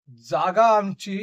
जागा आमची,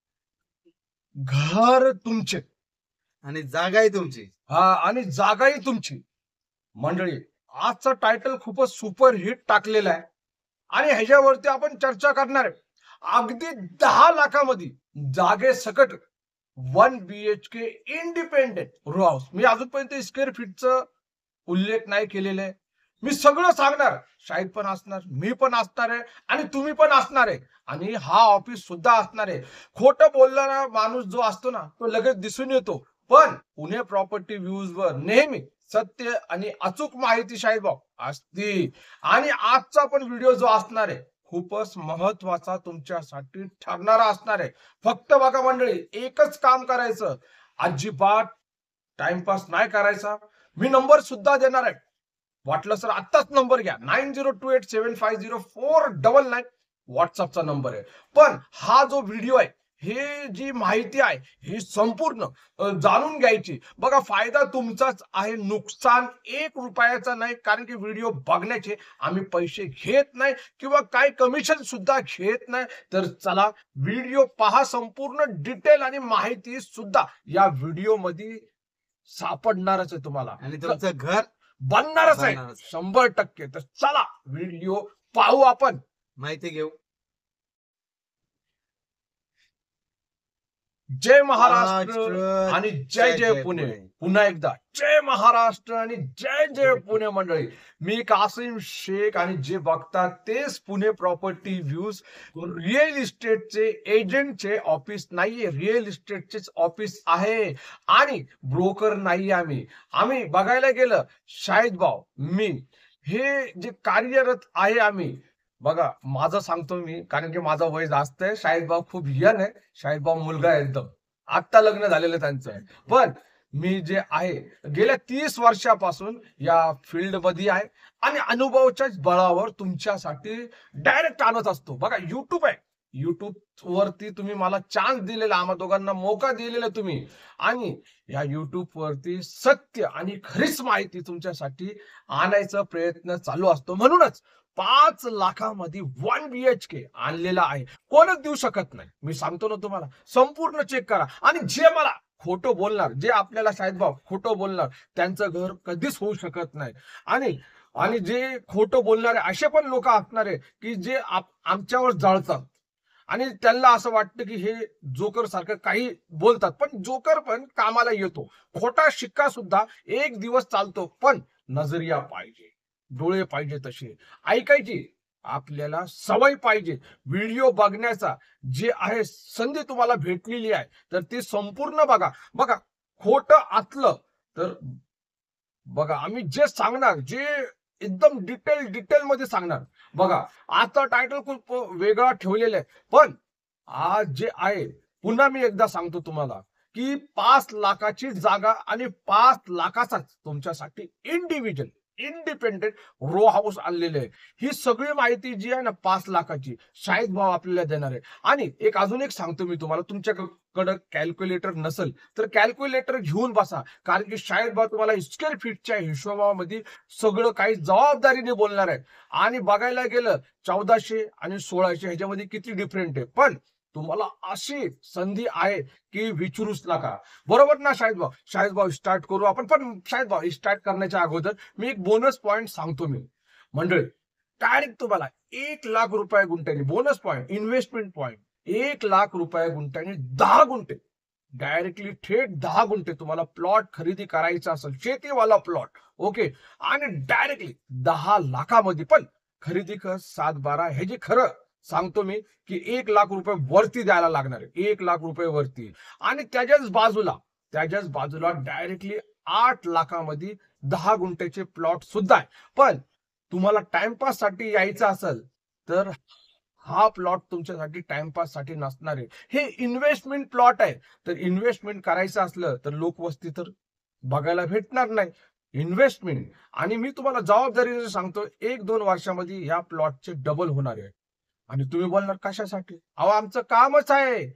घर तुमचे आणि जागाही तुमची. आणि जागाही तुमची. मंडळी, आजचा टायटल खूपच सुपर हिट टाकलेला आहे आणि ह्याच्यावरती आपण चर्चा करणार आहे. अगदी 10 लाखामध्ये जागे सकट 1 BHK इंडिपेंडेंट रो हाऊस. मी अजूनपर्यंत स्क्वेअर फीटचं उल्लेख नाही केलेला आहे. मी सगळं सांगणार. शाहीद पण असणार, मी पण असणार आहे आणि तुम्ही पण असणार आहे आणि हा ऑफिस सुद्धा असणार आहे. खोटं बोलणारा माणूस जो असतो ना, तो लगेच दिसून येतो. पण पुणे प्रॉपर्टी व्ह्यूज वर नेहमी सत्य आणि अचूक माहिती शाहीद भाऊ असती. आणि आजचा पण व्हिडिओ जो असणार आहे खूपच महत्वाचा तुमच्यासाठी ठरणारा असणार आहे. फक्त बघा मंडळी, एकच काम करायचं, अजिबात टाइमपास नाही करायचा. मी नंबर सुद्धा देणार आहे. वाटलं सर आत्ताच नंबर घ्या, 9028750499 व्हॉट्सअपचा नंबर आहे. पण हा जो व्हिडिओ आहे, हे जी माहिती आहे ही संपूर्ण जाणून घ्यायची. बघा, फायदा तुमचाच आहे, नुकसान 1 रुपयाचा नाही. कारण की व्हिडिओ बघण्याचे आम्ही पैसे घेत नाही किंवा काही कमिशन सुद्धा घेत नाही. तर चला व्हिडिओ पहा, संपूर्ण डिटेल आणि माहिती सुद्धा या व्हिडिओ मध्ये सापडणारच आहे तुम्हाला आणि तुमचं घर बनणारच आहे बनणारच आहे. 100%. तर चला व्हिडिओ पाहू आपण. माहिती घेऊ. जय महाराष्ट्र महाराष्ट्र, आणि जय जय जय जय पुणे. पुणे. पुन्हा एकदा जय महाराष्ट्र आणि जय जय पुणे. मंडळी, मी कासिम शेख आणि जे बघतात तेच पुणे प्रॉपर्टी व्ह्यूज. रिअल इस्टेटचे एजंटचे ऑफिस नाहीये, रिअल इस्टेटचेच ऑफिस आहे आणि ब्रोकर नाही. आम्ही बघायला गेलं शाहीद भाऊ, मी हे जे कार्यरत आहे आम्ही, बघा माझं सांगतो मी, कारण की माझं वय जास्त आहे. शाहीद भाऊ खूप यंग आहे. शाहीद भाऊ मुलगा आहे एकदम, आत्ता लग्न झालेलं त्यांचं आहे. पण मी जे आहे गेल्या 30 वर्षापासून या फील्ड मध्ये आहे आणि अनुभवाच्या बळावर तुमच्यासाठी डायरेक्ट आणत असतो. बघा, युट्यूब आहे, युट्यूब वरती तुम्ही मला चान्स दिलेला, आम्हा दोघांना मोका दिलेला तुम्ही, आणि या युट्यूब वरती सत्य आणि खरीच माहिती तुमच्यासाठी आणायचा प्रयत्न चालू असतो. म्हणूनच 5 लाखामध्ये 1 BHK आणलेला आहे. कोणच देऊ शकत नाही. मी सांगतो ना तुम्हाला, संपूर्ण चेक करा. आणि जे मला खोटं बोलणार, जे आपल्याला शाहीद भाऊ खोटं बोलणार, त्यांचं घर कधीच होऊ शकत नाही. आणि आणि जे खोटं बोलणारे असे पण लोक असणार आहे की जे आमच्यावर जळतात आणि त्यांना असं वाटतं की हे जोकर सारखं काही बोलतात, पण जोकर पण कामाला येतो. खोटा शिक्का सुद्धा एक दिवस चालतो, पण नजरिया पाहिजे, डोळे पाहिजे तसे, ऐकायची आपल्याला सवय पाहिजे. व्हिडिओ बघण्याचा जे आहे संधी तुम्हाला भेटलेली आहे, तर ती संपूर्ण बघा. बघा, खोट असलं तर बघा, आम्ही जे सांगणार, जे एकदम डिटेल मध्ये सांगणार. बघा, आजचा टायटल खूप वेगळा ठेवलेला आहे, पण आज जे आहे, पुन्हा मी एकदा सांगतो तुम्हाला की 5 लाखाची जागा आणि 5 लाखाचाच तुमच्यासाठी इंडिव्हिज्युअल इंडिपेंडेंट रो हाऊस आणलेले आहे. ही सगळी माहिती जी आहे ना 5 लाखाची, शाहीद भाव आपल्याला देणार आहे. आणि अजून एक सांगतो मी तुम्हाला, तुमच्याकडे कॅल्क्युलेटर नसेल तर कॅल्क्युलेटर घेऊन बसा, कारण की शाहीद भाव तुम्हाला स्क्वेअर फीटच्या हिशोबामध्ये सगळं काही जबाबदारीने बोलणार आहे. आणि बघायला गेलं 1400 आणि 1600 ह्याच्यामध्ये किती डिफरंट आहे, पण तुम्हाला अशी संधी आहे की विचारूच नका. बरोबर ना शाहीद भाऊ? शाहीद भाऊ, स्टार्ट करू आपण. पण शाहीद भाऊ, स्टार्ट करण्याच्या अगोदर मी एक बोनस पॉइंट सांगतो. मी मंडळी, डायरेक्ट तुम्हाला 1 लाख रुपये गुंठ्याने bonus point, investment point, 1 lakh रुपये गुंठ्याने 10 गुंठे, डायरेक्टली थेट 10 गुंठे तुम्हाला प्लॉट खरेदी करायचा असेल, शेतीवाला प्लॉट, ओके, आणि डायरेक्टली 10 लाखामध्ये पण खरेदी कर 7-12. हे जे खरं सांगतो मी की 1 लाख रुपये वरती द्यायला लागणार आहे, 1 लाख रुपये वरती. आणि त्याच्याच बाजूला डायरेक्टली 8 लाखामध्ये 10 गुंठ्याचे प्लॉट सुद्धा आहे. पण तुम्हाला टाइमपास साठी यायचं असेल तर हा प्लॉट तुमच्यासाठी टाइमपास साठी नसणार आहे. हे इन्व्हेस्टमेंट प्लॉट आहे. तर इन्व्हेस्टमेंट करायचं असलं तर लोकवस्ती तर बघायला भेटणार नाही. इन्व्हेस्टमेंट, आणि मी तुम्हाला जबाबदारीने सांगतो, 1-2 वर्षामध्ये या प्लॉटचे डबल होणार आहे. आणि तुम्ही बोलणार कशासाठी? अहो, आमचं कामच आहे.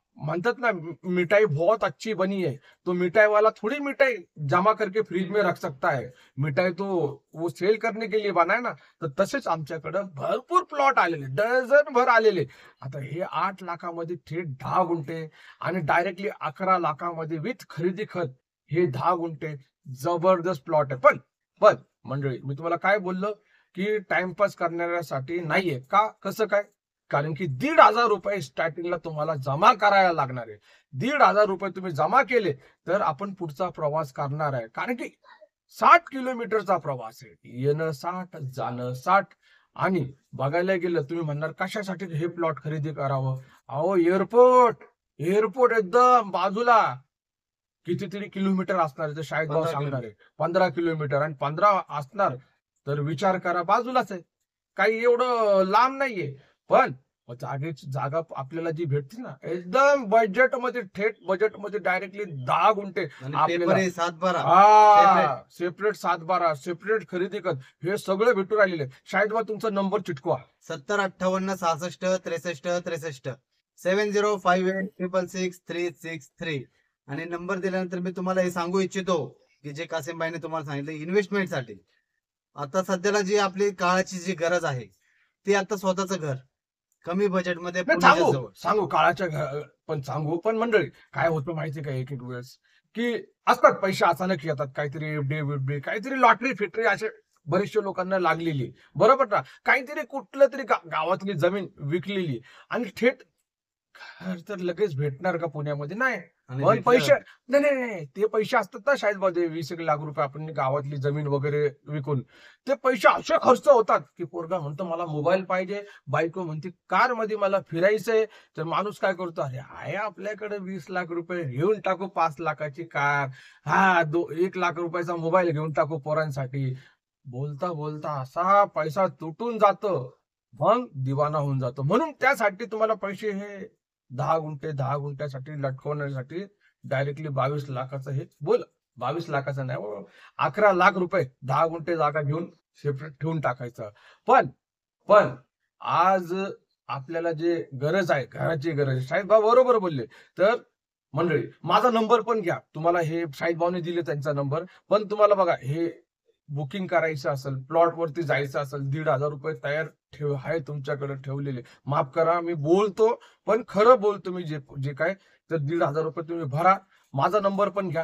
म्हणतात ना, मिठाई बहुत अच्छी बनी है, तो मिठाई वाला थोड़ी मिठाई जमा करके फ्रिज में रख सकता है. मिठाई तो वो सेल करने के लिए बना है ना. तर तसेच आमच्याकडे भरपूर प्लॉट आलेले, डझन भर आलेले. आता हे 8 लाखामध्ये थेट 10 गुंठे आणि डायरेक्टली 11 लाखामध्ये विथ खरेदी खत हे 10 गुंठे जबरदस्त प्लॉट आहे. पण मंडळी, मी तुम्हाला काय बोललो, की टाइमपास करणाऱ्यासाठी नाहीये. का? कसं काय? कारण की ₹1,500 स्टार्टिंगला तुम्हाला जमा करायला लागणार आहे. ₹1,500 तुम्ही जमा केले, तर आपण पुढचा प्रवास करणार आहे. कारण की 60 किलोमीटरचा प्रवास आहे. येणं 60, जाणं 60. आणि बघायला गेलं, तुम्ही म्हणणार कशासाठी हे प्लॉट खरेदी करावं? अहो, एअरपोर्ट एकदम बाजूला. कितीतरी किलोमीटर असणार आहे, तर शाळेत भाऊ 15 सांगणार आहे. 15 किलोमीटर आणि 15 असणार, तर विचार करा बाजूलाच आहे. काही एवढं लांब नाहीये. पण जागा आपल्याला जी भेटते ना, एकदम बजेटमध्ये, थेट बजेटमध्ये डायरेक्टली 10 गुंठे आणि आपल्याला. पेपर हे 7-12 सेपरेट 7-12, सेपरेट खरेदी खत, हे सगळं भेटून राहिलेलं आहे. शाळेत भाऊ तुमचा नंबर चिटकवा. 7058666363 7058666363. आणि नंबर दिल्यानंतर मी तुम्हाला हे सांगू इच्छितो की जे कासिमबाईने तुम्हाला सांगितलं इन्व्हेस्टमेंटसाठी, आता सध्याला जी आपली काळाची जी गरज आहे ती आता स्वतःचं घर कमी बजेटमध्ये नाही, पुण्याच्या सांगू जवळ. सांगू काळाच्या पण सांगू. पण मंडळी, काय होतं माहिती का, एक एक वेळेस की असतात पैसे अचानक येतात, काहीतरी एफडी बिफडी, काहीतरी लॉटरी फिटरी, असे बरेचशे लोकांना लागलेली, बरोबर ना. काहीतरी कुठलं तरी गावातली जमीन विकलेली आणि थेट घर तर लगेच भेटणार का पुण्यामध्ये? नाही. आणि पण भेटलं. पैसे, नाही नाही नाही, ते पैसे असतात ना शाळेमध्ये, 20 लाख रुपये आपण गावातली जमीन वगैरे विकून, ते पैसे असे खर्च होतात की पोरगा म्हणतो मला मोबाईल पाहिजे, बायको म्हणते कार मध्ये मला फिरायचंय. तर माणूस काय करतो, अरे आहे आपल्याकडे 20 लाख रुपये, घेऊन टाकू 5 लाखाची कार, 1 लाख रुपयाचा मोबाईल घेऊन टाकू पोरांसाठी. बोलता बोलता असा पैसा तुटून जातो, मग दिवाना होऊन जातो. म्हणून त्यासाठी तुम्हाला पैसे हे 10 गुंठ्यासाठी लटकवण्यासाठी डायरेक्टली 22 लाखाचं हे बोल, 22 लाखाचं नाही हो, 11 लाख रुपये 10 गुंठे जागा घेऊन सेपरेट ठेवून टाकायचं. पण पण आज आपल्याला जे गरज आहे, घराची गरज आहे, शाहिद भाऊ बरोबर बोलले. तर मंडळी, माझा नंबर पण घ्या. तुम्हाला हे शाहिद भाऊने दिले त्यांचा नंबर. पण तुम्हाला बघा, हे बुकिंग करायचं असेल, प्लॉट वरती जायचं असेल, ₹1,500 तयार आहे तुमच्याकडे ठेवलेले. माफ करा, मी बोलतो पण खरं बोलतो. मी जे जे काय, तर ₹1,500 तुम्ही भरा. माझा नंबर पण घ्या,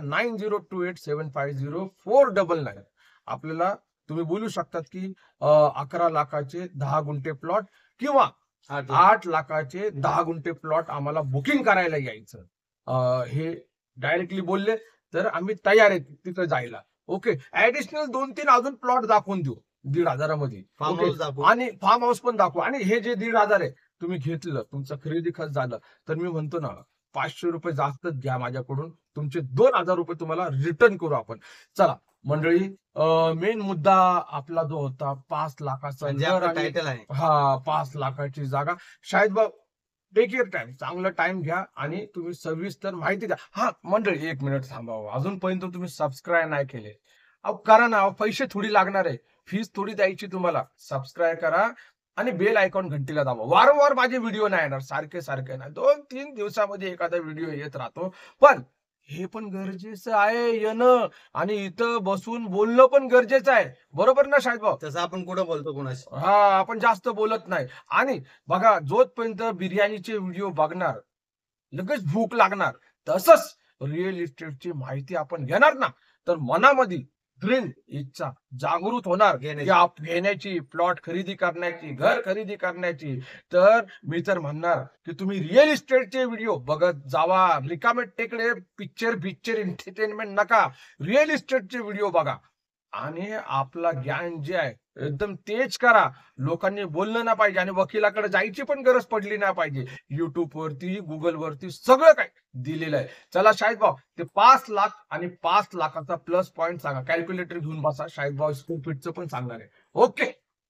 9028750499. आपल्याला तुम्ही बोलू शकतात की 11 लाखाचे 10 गुंठे प्लॉट किंवा 8 लाखाचे 10 गुंठे प्लॉट आम्हाला बुकिंग करायला यायचं. हे डायरेक्टली बोलले तर आम्ही तयार आहे तिथं जायला. ओके, ऍडिशनल 2-3 अजून प्लॉट दाखवून देऊ 1,500 मध्ये. फार्म ओके, हाऊस दाखवू. आणि फार्म हाऊस पण दाखवू. आणि हे जे 1,500 आहे तुम्ही घेतलं, तुमचं खरेदी खत झालं, तर मी म्हणतो ना, ₹500 जास्तच घ्या माझ्याकडून, तुमचे ₹2,000 तुम्हाला रिटर्न करू आपण. चला मंडळी, मेन मुद्दा आपला जो होता 5 लाखाचा म्हणजे घर आपलं आणि टायटल आहे. 5 लाखाची जागा. शाहिद भाऊ, टेक युअर टाइम, चांगला टाइम घ्या आणि तुम्ही सविस्तर माहिती द्या. हा मंडळी, 1 मिनिट थांबावं, अजूनपर्यंत तुम्ही सबस्क्राईब नाही केले, अहो करा ना. पैसे थोडी लागणार आहे, फीस थोडी द्यायची तुम्हाला. सबस्क्राईब करा आणि बेल आयकॉन घंटीला दाबा. वारंवार माझे व्हिडिओ नाही येणार, सारखे सारखे नाही, 2-3 दिवसामध्ये एखादा व्हिडिओ येत राहतो. पण हे पण गरजेचं आहे येणं, आणि इथं बसून बोलणं पण गरजेचं आहे, बरोबर ना शाहिद भाऊ? तसं आपण कुठं बोलतो कोणाशी. आपण जास्त बोलत नाही. आणि बघा, जोपर्यंत बिर्याणीचे व्हिडिओ बघणार, लगेच भूक लागणार, तसंच रिअल इस्टेटची माहिती आपण घेणार ना, तर मनामध्ये ड्रीम, इच्छा जागृत होणार की घेण्याची, प्लॉट खरेदी करण्याची, घर खरेदी करण्याची. तर मी तर म्हणणार की तुम्ही रिअल इस्टेटचे व्हिडिओ बघत जावा. रिकामे टेकडे पिक्चर एंटरटेनमेंट नका, रिअल इस्टेटचे व्हिडिओ बघा. आणि आपला ज्ञान जे आहे एकदम तेज करा. लोकांनी बोललं ना पाहिजे, आणि वकिलाकडे जायची पण गरज पडली नाही पाहिजे. युट्यूब वरती, गुगल वरती सगळं काय दिलेलं आहे. चला शाहिद भाऊ, ते 5 लाख आणि 5 लाखाचा प्लस पॉइंट सांगा. कॅल्क्युलेटर घेऊन बसा, शाहिद भाऊ स्क्वेअर फीटचं पण सांगणार आहे. ओके,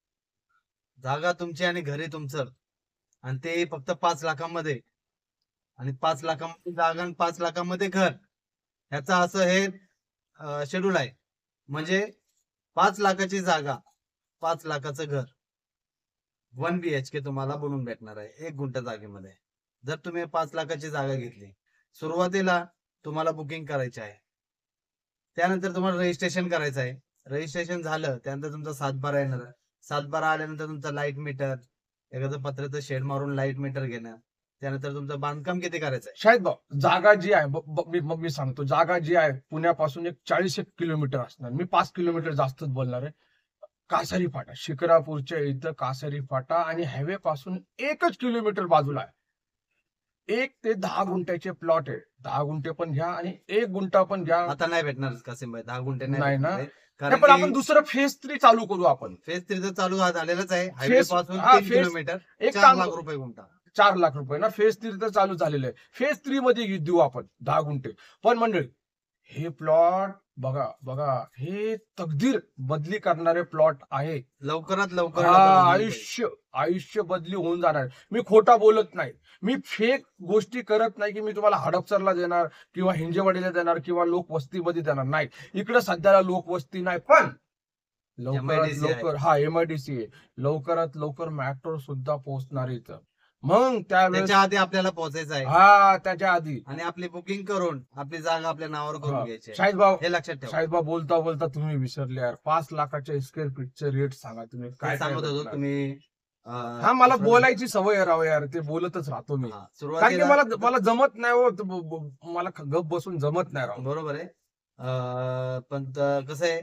जागा तुमची आणि घरी तुमचं, आणि ते फक्त 5 लाखांमध्ये. आणि 5 लाखांमध्ये जागा आणि 5 लाखांमध्ये घर, ह्याचा असं हे शेड्यूल आहे. म्हणजे 5 लाखाची जागा, 5 लाखाचं घर, 1 BHK तुम्हाला बनवून भेटणार आहे 1 गुंठा जागेमध्ये. जर तुम्ही 5 लाखाची जागा घेतली, सुरुवातीला तुम्हाला बुकिंग करायची आहे. त्यानंतर तुम्हाला रजिस्ट्रेशन करायचं आहे. रजिस्ट्रेशन झालं त्यानंतर तुमचा 7/12 येणार. 7/12 आल्यानंतर तुमचं लाईट मीटर, एखादं पत्र्याचं शेड मारून लाईट मीटर घेणं. त्यानंतर तुमचं बांधकाम किती करायचं आहे? शाहिद भाऊ, जागा जी आहे मी सांगतो, जागा जी आहे पुण्यापासून 40 किलोमीटर असणार. मी 5 किलोमीटर जास्तच बोलणार आहे. कासारी फाटा, शिक्रापूरच्या इथं कासारी फाटा आणि हायवे पासून 1 किलोमीटर बाजूला आहे. 1 ते 10 गुंठ्याचे प्लॉट आहे. 10 गुंठे पण घ्या आणि 1 गुंठा पण घ्या. आता नाही भेटणार कासिमभाई, 10 गुंठे नाही नाही ना? भेटणार आहे. नाही, कारण पण की आपण दुसरं फेज 3 चालू करू आपण. फेज 3 तर चालू झालेलंच आहे. हायवे फेज पासून हा 3 फेज किलोमीटर, एक 4 काम लाख करू. रुपये गुंठा. 4 लाख रुपये ना. फेज 3 तर चालू झालेलं आहे. फेज 3 मध्ये देऊ आपण 10 गुंठे. पण मंडळी, हे प्लॉट बघा, हे तकदीर बदली करणारे प्लॉट आहे. लवकरात लवकर हा, आपण होईल पाहिजे. आयुष्य बदली होऊन जाणार. मी खोटा बोलत नाही. मी फेक गोष्टी करत नाही की मी तुम्हाला हडपसरला देणार किंवा हिंजेवाडीला देणार किंवा लोकवस्तीमध्ये देणार नाही. इकडे सध्याला लोकवस्ती नाही, पण लवकरात MIDC आहे. लवकर हा MIDC आहे. लवकरात लवकर मेट्रो सुद्धा पोहोचणार इथं. मग त्यावेळेस त्याच्या आधी आपल्याला पोहोचायचं आहे हा त्याच्या आधी आणि आपली बुकिंग करून आपली जागा आपल्या नावावर करून घ्यायची आहे. शाहिद भाऊ, हे लक्षात ठेवा. साहेबा बोलता तुम्ही विसरले यार. 5 लाखाच्या स्क्वेअर फीटचे रेट सांगा तुम्ही. काय काय सांगत होतो भेटणार? तुम्ही हा, मला बोलायची सवय आहे राव यार. ते बोलतच राहतो मी. कारण की सुरुवातीला मला जमत नाही हो. मला गप बसून जमत नाही राव. बरोबर आहे. पण कसं आहे,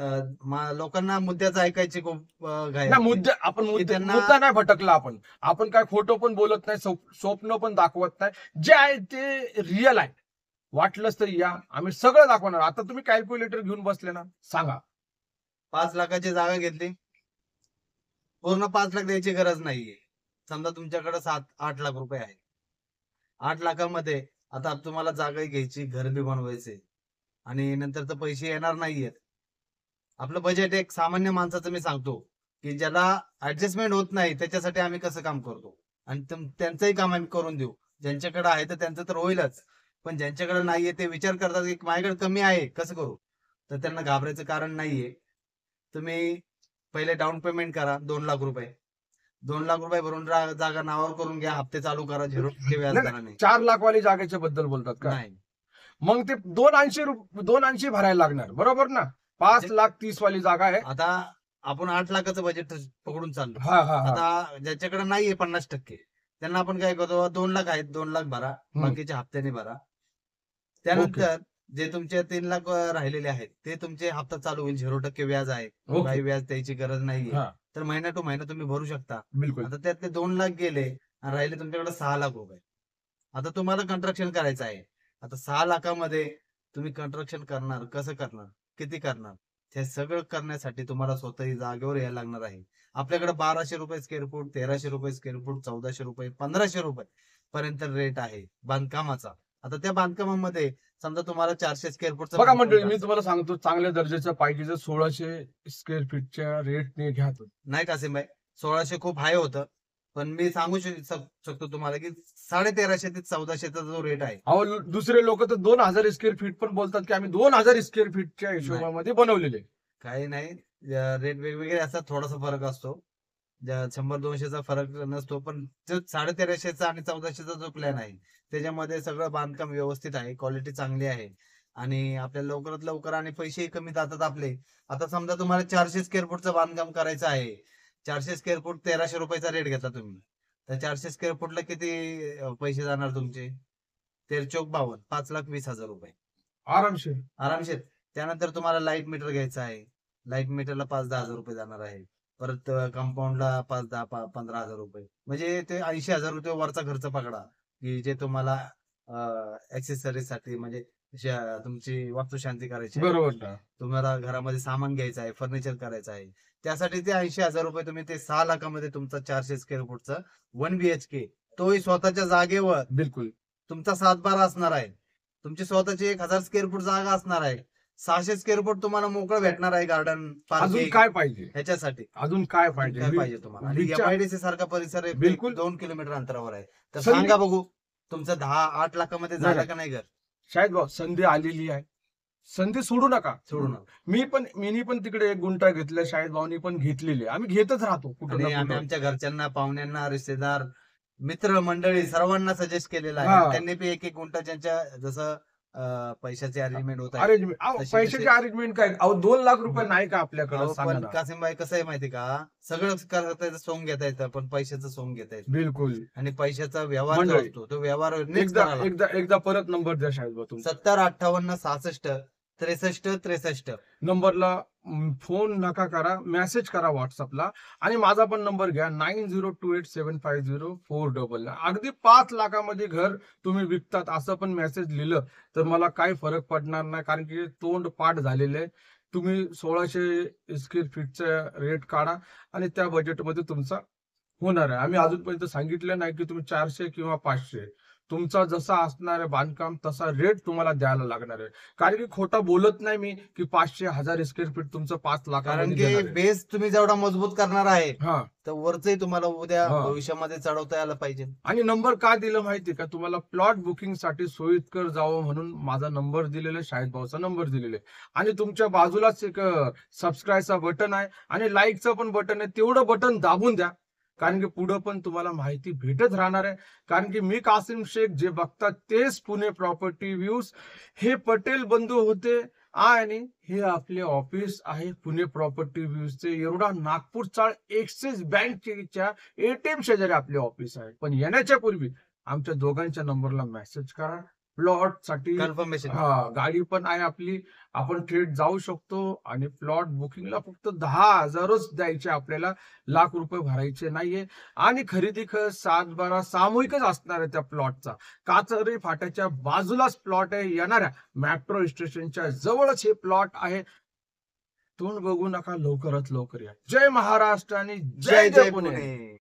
लोकांना मुद्द्याचं ऐकायची खूप घाई नाही, असते. आपण त्यांना- मुद्दा नाही भटकला आपण काय खोटं पण बोलत नाही, स्वप्न पण दाखवत नाही. जे आहे ते रिअल आहे. वाटलंच तर या, आम्ही सगळं दाखवणार. आता तुम्ही कॅल्क्युलेटर घेऊन बसले ना, सांगा. 5 लाखाची जागा घेतली, पूर्ण 5 लाख द्यायची गरज नाहीये. समजा तुमच्याकडे 7-8 लाख रुपये आहे. 8 लाखामध्ये आता तुम्हाला जागा घ्यायची, घर बी बनवायचे आणि नंतर तर पैसे येणार नाहीयेत. आपलं बजेट एक सामान्य माणसाचं मी सांगतो की ज्याला ऍडजस्टमेंट होत नाही त्याच्यासाठी आम्ही कसं काम करतो आणि त्यांचंही काम आम्ही करून देऊ. ज्यांच्याकडे आहे तर त्यांचं तर होईलच, पण ज्यांच्याकडे नाहीये ते विचार करतात की माझ्याकडे कमी आहे कसं करू, तर त्यांना घाबरायचं कारण नाहीये. तुम्ही पहिले डाऊन पेमेंट करा 2 लाख रुपये. 2 लाख रुपये भरून जागा नावावर करून घ्या, हप्ते चालू करा 0% व्याज दराने. 4 लाख वाली जागेच्या बद्दल बोलतात का? नाही, मग ते 280 भरायला लागणार, बरोबर ना? 5,30,000 वाली जागा आहे. आता आपण 8 लाखाचं बजेट पकडून चाललो. हा हा हा. आता ज्याच्याकडे नाहीये 50%, त्यांना आपण काय करतो, 2 लाख आहेत, 2 लाख भरा, बाकीचे हप्त्याने भरा. त्यानंतर जे तुमचे 3 लाख राहिलेले आहेत ते तुमचे हप्ता चालू होईल, 0% व्याज आहे, ओके. काही व्याज द्यायची गरज नाहीये. हा, तर महिना टू महिना तुम्ही भरू शकता. बिलकुल. आता त्यातले 2 लाख गेले आणि राहिले तुमच्याकडे 6 लाख रुपये. आता तुम्हाला कंस्ट्रक्शन करायचं आहे. आता 6 लाखामध्ये तुम्ही कंस्ट्रक्शन करणार, कसं करणार, किती करणार, हे सगळं करण्यासाठी तुम्हाला स्वतःही जागेवर यायला लागणार आहे. आपल्याकडे 1200 रुपये स्क्वेअर फूट, 1300 रुपये स्क्वेअर फूट, 1400 रुपये, 1500 रुपये पर्यंत रेट आहे बांधकामाचा. आता त्या बांधकामामध्ये समजा तुम्हाला 400 स्क्वेअर फूटचा बघा मंडळी, मी तुम्हाला सांगतो, चांगल्या दर्जाचं पाहिजे तर 1600 स्क्वेअर फीटच्या रेटने घ्या तुम्ही. नाही कासिमभाई, 1600 खूप हाय होतं, पण मी सांगू शकतो तुम्हाला की 1350 ते 1400चा जो रेट आहे. अहो, दुसरे लोक तर 2000 स्क्वेअर फीट पण बोलतात की आम्ही 2000 स्क्वेअर फीटच्या हिशोबामध्ये बनवलेले. काही नाही, रेट वेगवेगळे असतात, थोडासा फरक असतो. 100-200चा फरक नसतो, पण जो 1350चा आणि 1400चा जो प्लॅन आहे त्याच्यामध्ये सगळं बांधकाम व्यवस्थित आहे, क्वालिटी चांगली आहे आणि आपल्याला लवकरात लवकर आणि पैसेही कमी जातात आपले. आता समजा तुम्हाला 400 स्क्वेअर फूटचं बांधकाम करायचं आहे, 400 स्क्वेअर फूट 1300 रुपयाचा रेट घेता तुम्ही, तर 400 स्क्वेअर फूटला किती पैसे जाणार तुमचे? 13-52, 5,20,000 रुपये आरामशीर. त्यानंतर तुम्हाला लाईट मीटर घ्यायचं आहे, लाईट मीटरला 5-10 हजार रुपये जाणार आहे. परत कंपाऊंडला 5-10-15 हजार रुपये, म्हणजे ते 80,000 रुपये वरचा खर्च पकडा की जे तुम्हाला ऍक्सेसरीज साठी, म्हणजे तुमची वास्तुशांती करायची आहे, बरोबर ना? तुम्हाला घरामध्ये सामान घ्यायचं आहे, फर्निचर करायचं आहे, त्यासाठी ते 80,000 रुपये तुम्ही ते 6 लाखामध्ये तुमचा 400 स्क्वेअर फूटचा 1 BHK, तोही स्वतःच्या जागेवर बिलकुल. तुमचा 7/12 असणार आहे. तुमची स्वतःची 1000 स्क्वेअर फूट जागा असणार आहे. 600 स्क्वेअर फूट तुम्हाला मोकळं भेटणार आहे, गार्डन, अजून पार्किंग, काय पाहिजे? ह्याच्यासाठी अजून काय काय पाहिजे? पाहिजे तुम्हाला? आणि विचार- MIDC सारखा परिसर आहे, बिलकुल. 2 किलोमीटर अंतरावर आहे. तर संधी- सांगा बघू, तुमचं 10-8 लाखामध्ये झालं नाही. का नाही घर? शाहिद भाऊ, संधी आलेली आहे, संधी सोडू नका. सोडू नका. मी पण तिकडे 1 गुंठा घेतला, शाहिद भाऊनी पण घेतलेली आहे. आम्ही घेतच राहतो कुठं आणि ना आम्ही कुठं. आमच्या घरच्यांना, पाहुण्यांना, रिश्तेदार मित्र मंडळी सर्वांना सजेस्ट केलेला हा. आहे. त्यांनी बी एक गुंठा ज्यांच्या जसं पैशाचे अरेंजमेंट होत आहे. अरेंजमेंट तशी- पैशाची तशी- अरेंजमेंट काय 2 लाख रुपये नाही का आपल्याकडे अहो, सांगा पण ना. कासिमबाई कसं आहे माहिती का, सगळं करता येतं, सोंग घेता येतं, पण पैशाचं सोंग घेता येतं. बिलकुल. आणि पैशाचा व्यवहार जो मंडळी, असतो तो व्यवहार एकदा परत नंबर द्या शाळेत तुमचा. 7058666363. नंबरला फोन नका करा, मेसेज करा व्हॉट्सअपला. आणि माझा पण नंबर घ्या 9028750499. अगदी 5 लाखामध्ये घर तुम्ही विकतात असं पण मेसेज लिहिलं तर मला काही फरक पडणार नाही, कारण की तोंड पाठ झालेलं आहे. तुम्ही 1600 स्क्वेअर फीटचा रेट काढा आणि त्या बजेटमध्ये तुमचा होणार आहे. आम्ही अजूनपर्यंत सांगितलं नाही की तुम्ही 400 किंवा 500. तुमचा जसा असणार आहे बांधकाम तसा रेट तुम्हाला द्यायला लागणार आहे. कारण की खोटा बोलत नाही मी की 500-1000 स्क्वेअर फीट तुमचं 5 कारण लाखामध्ये की देणार आहे. बेस तुम्ही जेवढा मजबूत करणार आहे हा. तर वरचंही तुम्हाला उद्या हा. भविष्यामध्ये चढवता यायला पाहिजे. आणि नंबर का दिलं माहिती का, तुम्हाला प्लॉट बुकिंग साठी सोयीस्कर जावं म्हणून माझा नंबर दिलेला आहे, शाहिद भाऊचा नंबर दिलेला आहे. आणि तुमच्या बाजूलाच एक सबस्क्राईबचा बटन आहे आणि लाईकचं पण बटन आहे, तेवढं बटन दाबून द्या. कारण की पुढे पण तुम्हाला माहिती भेटत राहणार आहे. कारण की मी कासिम शेख, जे बघतात तेच पुणे प्रॉपर्टी व्ह्यूज. हे पटेल बंधू होते आणि हे आपले ऑफिस आहे पुणे प्रॉपर्टी व्ह्यूजचे. एवढा नागपूर चाळ एक्सिस बँकेच्या ATM शेजारी आपले ऑफिस आहे. पण येण्याच्या पूर्वी आमच्या दोघांच्या नंबरला मेसेज करा. प्लॉट साठी कन्फर्मेशन. गाडी पण आहे आपली, आपण थेट जाऊ शकतो. आणि प्लॉट बुकिंगला फक्त 10,000च द्यायचे आपल्याला, लाख रुपये भरायचे नाहीये. आणि खरेदी खत 7-12 सामूहिकच असणार आहे त्या प्लॉटचा. काचरी फाट्याच्या बाजूलाच प्लॉट आहे, येणाऱ्या मेट्रो स्टेशनच्या जवळच हे प्लॉट आहे. तोंड बघू नका, लवकरात लवकर या. जय महाराष्ट्र आणि जय जय पुणे.